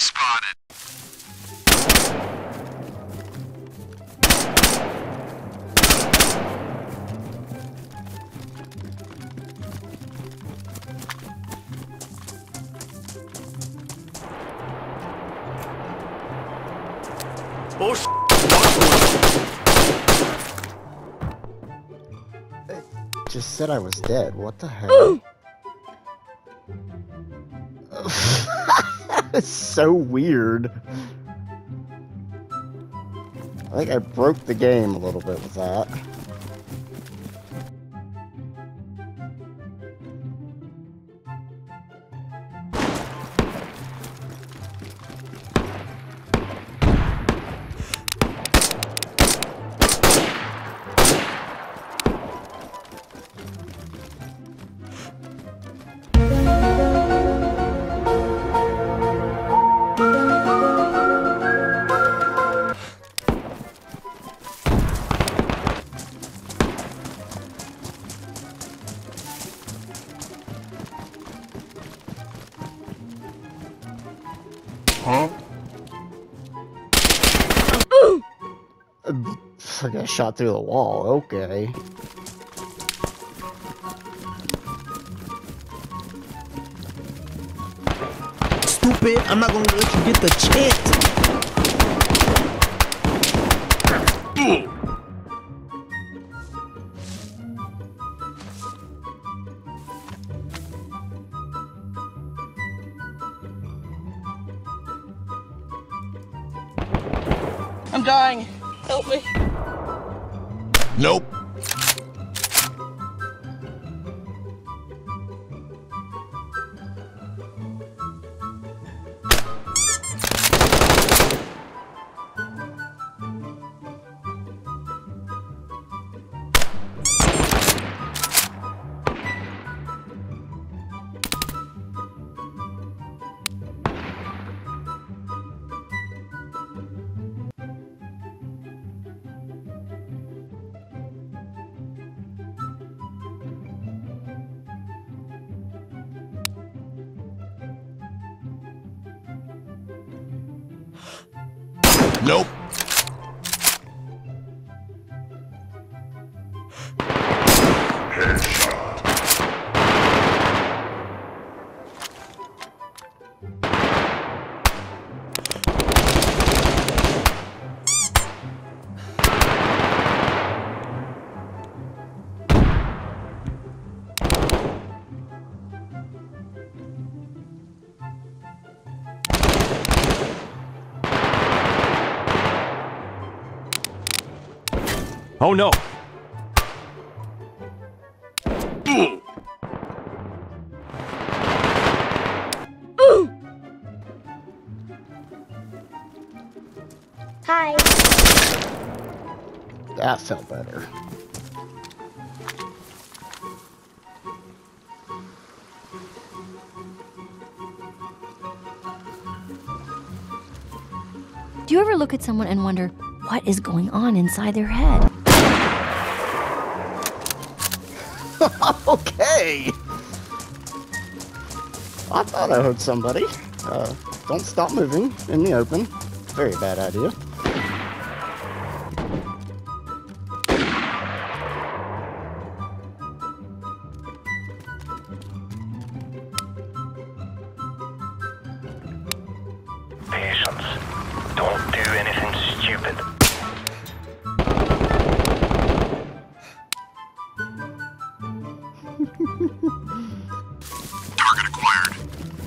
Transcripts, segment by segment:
spotted. Oh, Just said I was dead. What the hell? That's so weird. I think I broke the game a little bit with that. Huh? I got shot through the wall. Okay. stupid! I'm not gonna let you get the chance! I'm dying. Help me. Nope. Nope. Headshot. Oh no. Hi. That felt better. Do you ever look at someone and wonder what is going on inside their head? Okay. I thought I heard somebody. Don't stop moving in the open. Very bad idea. Patience. Don't do anything stupid. Target acquired.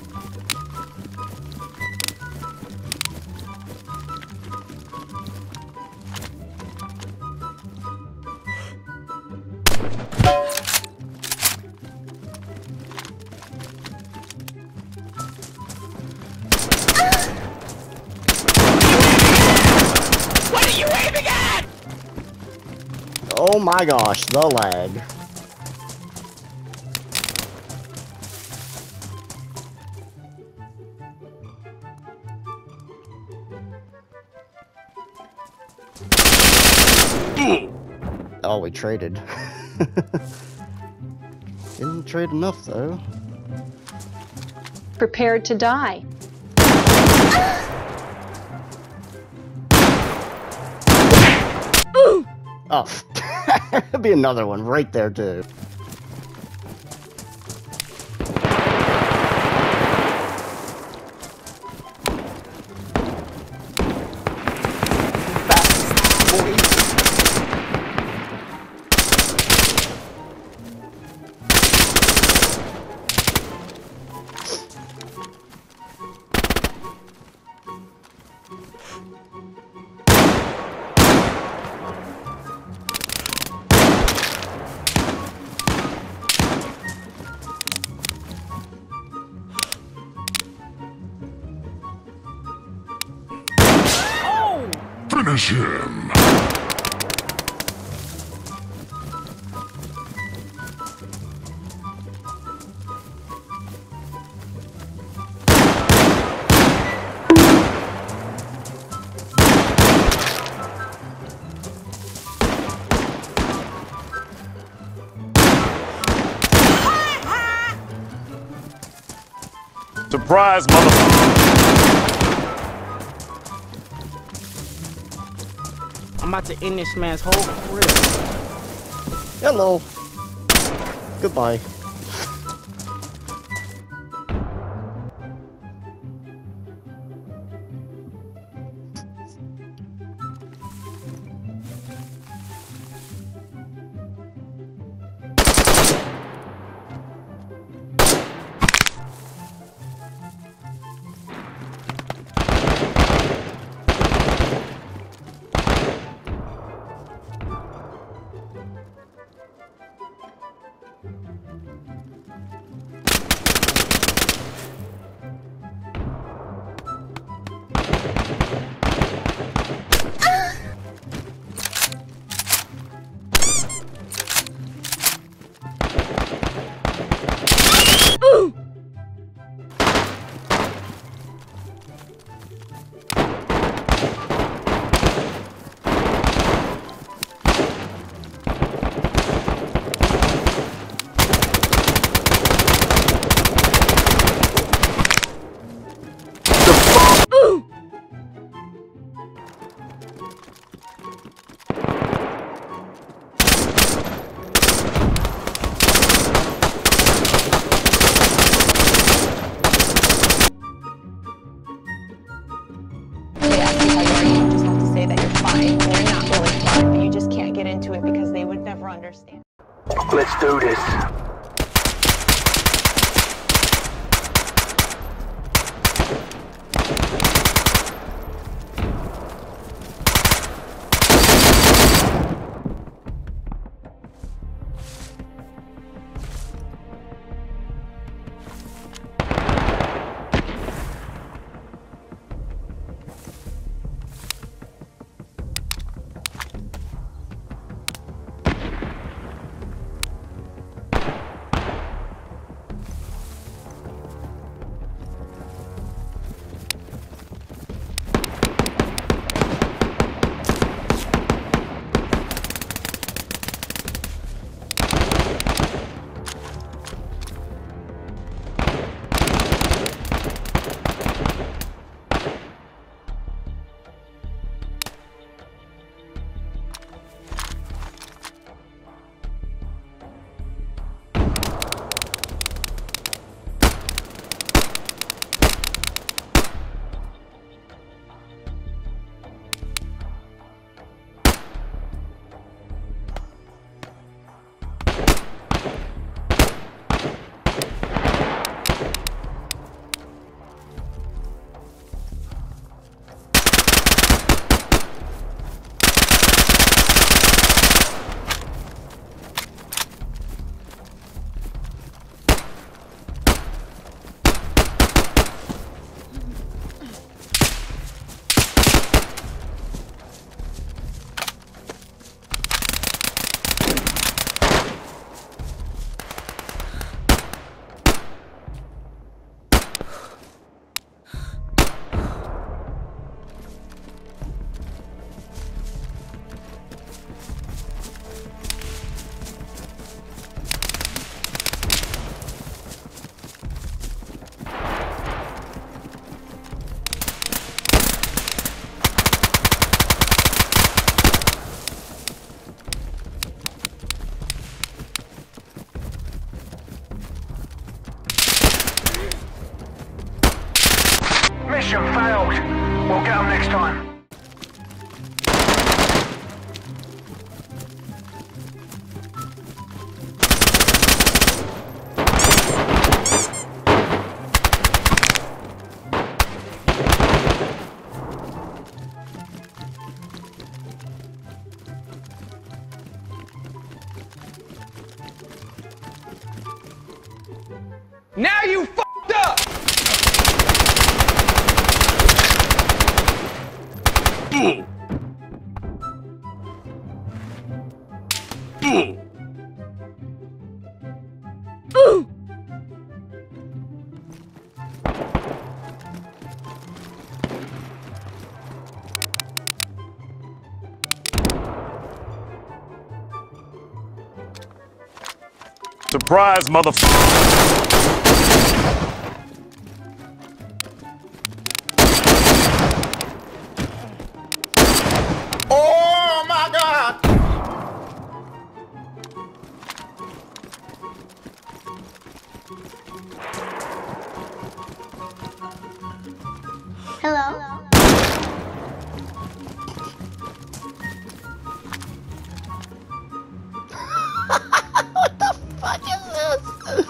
What are you aiming at? Oh my gosh, the lag. Oh, we traded. Didn't trade enough though. Prepared to die. Oh, there'd be another one right there too. Finish him! Surprise, motherfucker! I'm about to end this man's whole career. Hello. Goodbye. Understand. Let's do this. Mission failed. We'll get them next time. Now you f***ed up! Surprise, motherfucker! Oh my God! Hello? What is this?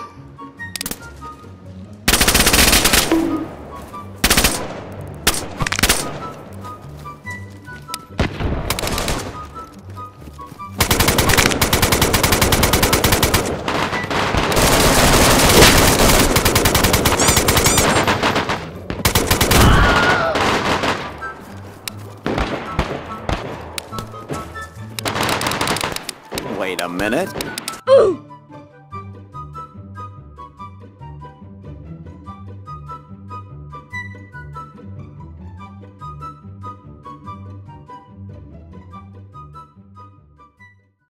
Wait a minute. Ooh.